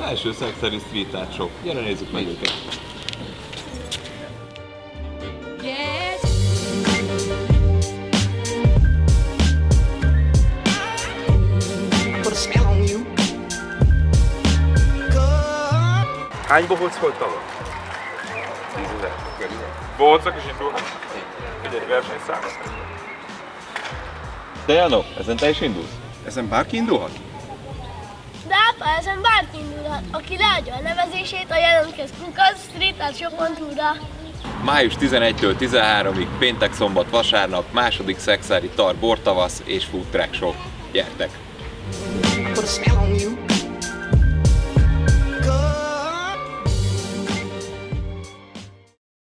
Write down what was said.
első szexeri street art show. Gyere, nézzük meg őket. Hány bohóc volt tavaly? 10 000 körül. Bohócok is indulnak? Egy versenyszám? Te Janó, ezen te is indulsz? Ezen bárki indulhat? De apa, ezen bárki indulhat. Aki leadja a nevezését, a jelentkezz Lukasz streetartshow.hu-ra. Május 11-től 13-ig, péntek, szombat, vasárnap, második szexári tar bortavasz és food track show. Gyertek! Put a spell on you.